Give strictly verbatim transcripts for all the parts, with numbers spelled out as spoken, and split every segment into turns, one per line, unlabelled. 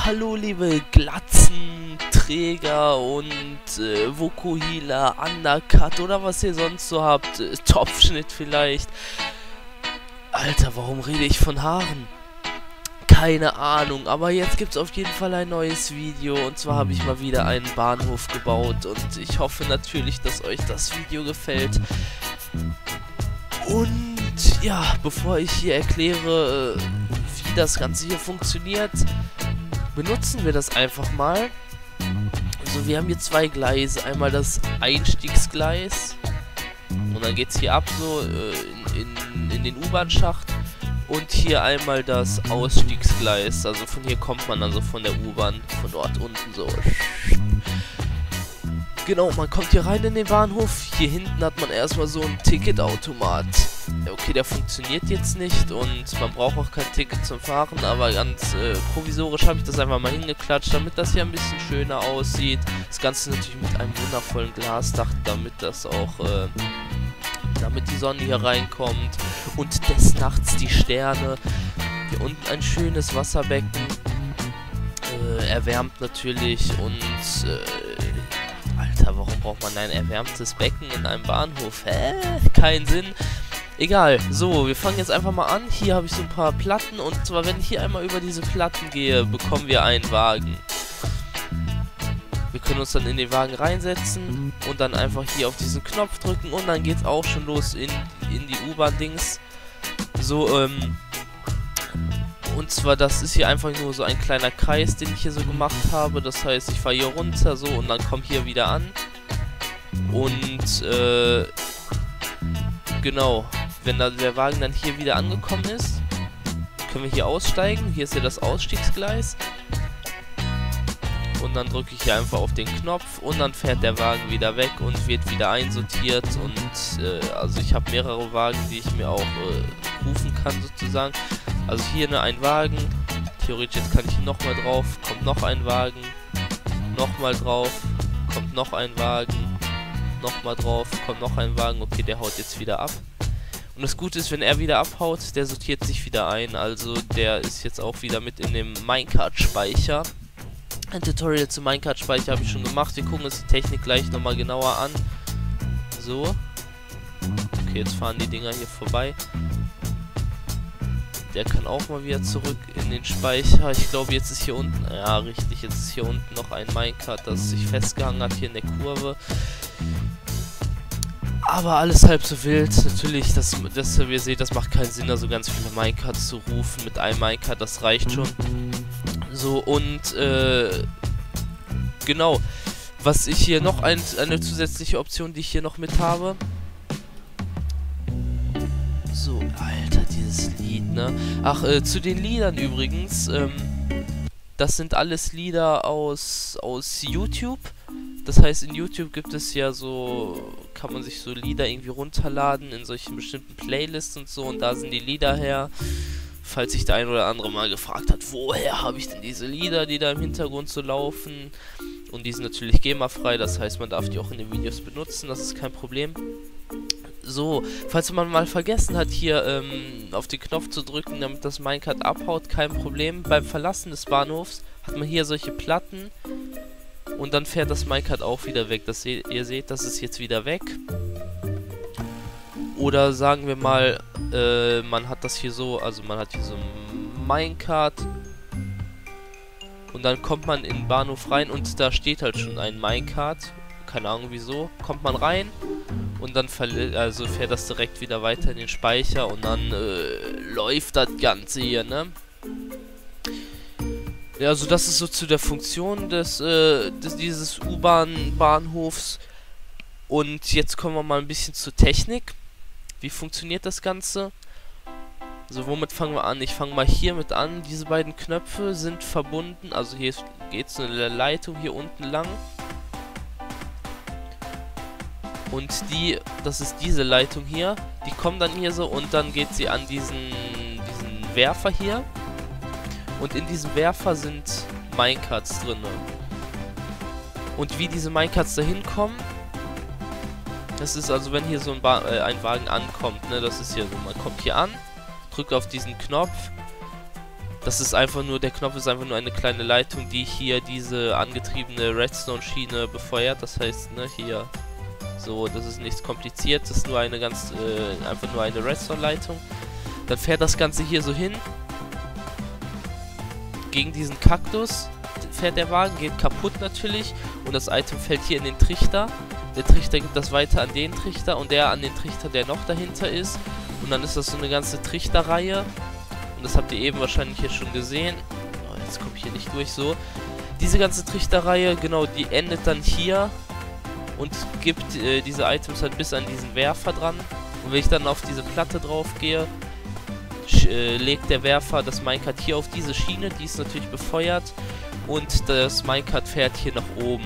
hallo liebe Glatzenträger und äh, Vokuhila, Undercut oder was ihr sonst so habt, äh, Topfschnitt vielleicht. Alter, warum rede ich von Haaren? Keine Ahnung, aber jetzt gibt es auf jeden Fall ein neues Video und zwar habe ich mal wieder einen Bahnhof gebaut und ich hoffe natürlich, dass euch das Video gefällt. Und ja, bevor ich hier erkläre, wie das Ganze hier funktioniert, benutzen wir das einfach mal. Also wir haben hier zwei Gleise, einmal das Einstiegsgleis und dann geht es hier ab so äh, in, in, in den U-Bahn-Schacht. Und hier einmal das Ausstiegsgleis, also von hier kommt man also von der U-Bahn, von dort unten so. Genau, man kommt hier rein in den Bahnhof, hier hinten hat man erstmal so einen Ticketautomat. Ja, okay, der funktioniert jetzt nicht und man braucht auch kein Ticket zum Fahren, aber ganz äh, provisorisch habe ich das einfach mal hingeklatscht, damit das hier ein bisschen schöner aussieht. Das Ganze natürlich mit einem wundervollen Glasdach, damit das auch... Äh, damit die Sonne hier reinkommt und des Nachts die Sterne. Hier unten ein schönes Wasserbecken, äh, erwärmt natürlich und äh, Alter, warum braucht man ein erwärmtes Becken in einem Bahnhof? Hä? Kein Sinn. Egal, so, wir fangen jetzt einfach mal an. Hier habe ich so ein paar Platten und zwar, wenn ich hier einmal über diese Platten gehe, bekommen wir einen Wagen. Wir können uns dann in den Wagen reinsetzen und dann einfach hier auf diesen Knopf drücken und dann geht's auch schon los in, in die U-Bahn-Dings. So, ähm, und zwar, das ist hier einfach nur so ein kleiner Kreis, den ich hier so gemacht habe. Das heißt, ich fahre hier runter so und dann komme hier wieder an. Und, äh, genau, wenn da der Wagen dann hier wieder angekommen ist, können wir hier aussteigen. Hier ist ja das Ausstiegsgleis. Und dann drücke ich hier einfach auf den Knopf und dann fährt der Wagen wieder weg und wird wieder einsortiert. Und äh, also ich habe mehrere Wagen, die ich mir auch äh, rufen kann sozusagen. Also hier ne, ein Wagen, theoretisch jetzt kann ich hier nochmal drauf, kommt noch ein Wagen, nochmal drauf, kommt noch ein Wagen, nochmal drauf, kommt noch ein Wagen. Okay, der haut jetzt wieder ab. Und das Gute ist, wenn er wieder abhaut, der sortiert sich wieder ein. Also der ist jetzt auch wieder mit in dem Minecart-Speicher. Ein Tutorial zum Minecart-Speicher habe ich schon gemacht. Wir gucken uns die Technik gleich nochmal genauer an. So. Okay, jetzt fahren die Dinger hier vorbei. Der kann auch mal wieder zurück in den Speicher. Ich glaube, jetzt ist hier unten... Ja, richtig. Jetzt ist hier unten noch ein Minecart, das sich festgehangen hat hier in der Kurve. Aber alles halb so wild. Natürlich, das, das ihr seht, das macht keinen Sinn, da so ganz viele Minecarts zu rufen. Mit einem Minecart, das reicht schon. So, und, äh, genau, was ich hier noch, ein, eine zusätzliche Option, die ich hier noch mit habe. So, Alter, dieses Lied, ne? Ach, äh, zu den Liedern übrigens, ähm, das sind alles Lieder aus, aus YouTube. Das heißt, in YouTube gibt es ja so, kann man sich so Lieder irgendwie runterladen in solchen bestimmten Playlists und so, und da sind die Lieder her. Falls sich der ein oder andere mal gefragt hat, woher habe ich denn diese Lieder, die da im Hintergrund so laufen. Und die sind natürlich GEMA-frei, das heißt, man darf die auch in den Videos benutzen, das ist kein Problem. So, falls man mal vergessen hat, hier ähm, auf den Knopf zu drücken, damit das Minecart abhaut, kein Problem. Beim Verlassen des Bahnhofs hat man hier solche Platten und dann fährt das Minecart auch wieder weg. Das se- ihr seht, das ist jetzt wieder weg. Oder sagen wir mal, äh, man hat das hier so, also man hat hier so ein Minecart und dann kommt man in den Bahnhof rein und da steht halt schon ein Minecart, keine Ahnung wieso, kommt man rein und dann also fährt das direkt wieder weiter in den Speicher und dann äh, läuft das Ganze hier, ne? Ja, also das ist so zu der Funktion des, äh, des dieses U-Bahn-Bahnhofs. Und jetzt kommen wir mal ein bisschen zur Technik. Wie funktioniert das Ganze? Also womit fangen wir an? Ich fange mal hier mit an. Diese beiden Knöpfe sind verbunden. Also hier geht so eine Leitung hier unten lang. Und die, das ist diese Leitung hier. Die kommt dann hier so und dann geht sie an diesen, diesen Werfer hier. Und in diesem Werfer sind Minecarts drin. Und wie diese Minecarts da hinkommen, das ist also, wenn hier so ein, ba äh, ein Wagen ankommt, ne, das ist hier so, man kommt hier an, drückt auf diesen Knopf, Das ist einfach nur, der Knopf ist einfach nur eine kleine Leitung, die hier diese angetriebene Redstone-Schiene befeuert. Das heißt, ne, hier so, das ist nichts Kompliziertes, das ist nur eine ganz, äh, einfach nur eine Redstone-Leitung. Dann fährt das Ganze hier so hin. Gegen diesen Kaktus fährt der Wagen, geht kaputt natürlich. Und das Item fällt hier in den Trichter. Der Trichter gibt das weiter an den Trichter und der an den Trichter, der noch dahinter ist. Und dann ist das so eine ganze Trichterreihe. Und das habt ihr eben wahrscheinlich hier schon gesehen. Oh, jetzt komme ich hier nicht durch so. Diese ganze Trichterreihe, genau, die endet dann hier. Und gibt äh, diese Items halt bis an diesen Werfer dran. Und wenn ich dann auf diese Platte drauf gehe, äh, legt der Werfer das Minecart hier auf diese Schiene. Die ist natürlich befeuert. Und das Minecart fährt hier nach oben.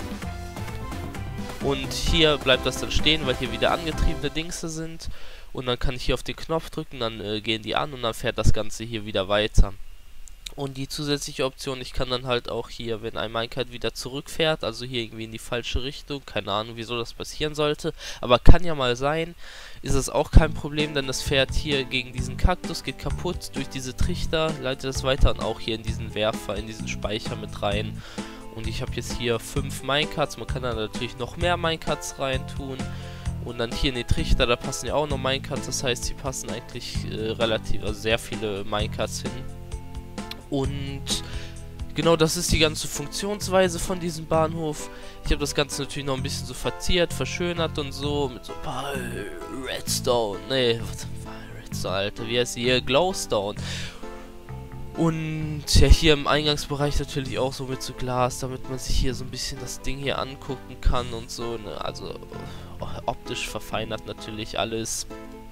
Und hier bleibt das dann stehen, weil hier wieder angetriebene Dingse sind. Und dann kann ich hier auf den Knopf drücken, dann äh, gehen die an und dann fährt das Ganze hier wieder weiter. Und die zusätzliche Option, ich kann dann halt auch hier, wenn ein Minecart wieder zurückfährt, also hier irgendwie in die falsche Richtung, keine Ahnung, wieso das passieren sollte, aber kann ja mal sein, ist es auch kein Problem, denn das fährt hier gegen diesen Kaktus, geht kaputt durch diese Trichter, leitet das weiter und auch hier in diesen Werfer, in diesen Speicher mit rein. Und ich habe jetzt hier fünf Minecarts, man kann da natürlich noch mehr Minecarts reintun. Und dann hier in die Trichter, da passen ja auch noch Minecarts, das heißt, hier passen eigentlich äh, relativ, also sehr viele Minecarts hin. Und genau, das ist die ganze Funktionsweise von diesem Bahnhof. Ich habe das Ganze natürlich noch ein bisschen so verziert, verschönert und so, mit so ein paar Redstone, nee, Redstone, Alter, wie heißt die hier? Glowstone. Und ja, hier im Eingangsbereich natürlich auch so mit so Glas, damit man sich hier so ein bisschen das Ding hier angucken kann und so, ne? Also optisch verfeinert natürlich alles.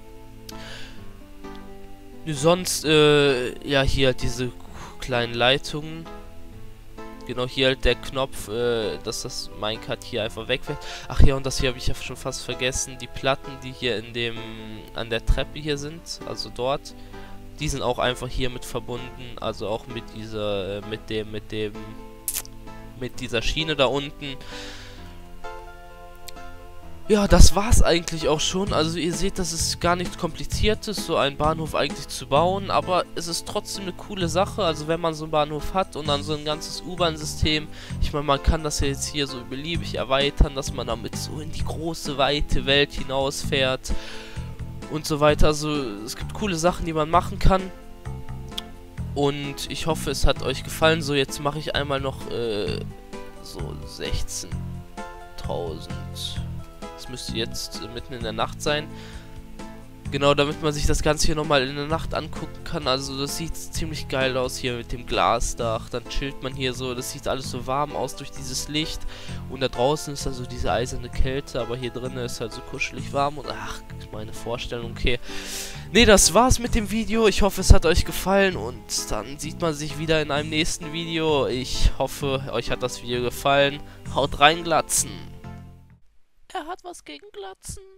Sonst, äh, ja, hier diese kleinen Leitungen. Genau, hier halt der Knopf, äh, dass das Minecart hier einfach wegfällt. Ach ja, und das hier habe ich ja schon fast vergessen. Die Platten, die hier in dem, an der Treppe hier sind, also dort, die sind auch einfach hier mit verbunden. Also auch mit dieser, äh, mit dem, mit dem, mit dieser Schiene da unten. Ja, das war's eigentlich auch schon. Also ihr seht, das ist gar nichts Kompliziertes, so einen Bahnhof eigentlich zu bauen, aber es ist trotzdem eine coole Sache. Also wenn man so einen Bahnhof hat und dann so ein ganzes U-Bahn-System, ich meine, man kann das ja jetzt hier so beliebig erweitern, dass man damit so in die große, weite Welt hinausfährt und so weiter. Also es gibt coole Sachen, die man machen kann. Und ich hoffe, es hat euch gefallen. So, jetzt mache ich einmal noch äh, so sechzehntausend. Das müsste jetzt äh, mitten in der Nacht sein. Genau, damit man sich das Ganze hier nochmal in der Nacht angucken kann. Also das sieht ziemlich geil aus hier mit dem Glasdach. Dann chillt man hier so. Das sieht alles so warm aus durch dieses Licht. Und da draußen ist also diese eiserne Kälte. Aber hier drinnen ist halt so kuschelig warm. Und ach, meine Vorstellung, okay. Nee, das war's mit dem Video. Ich hoffe, es hat euch gefallen. Und dann sieht man sich wieder in einem nächsten Video. Ich hoffe, euch hat das Video gefallen. Haut rein, Glatzen. Er hat was gegen Glatzen.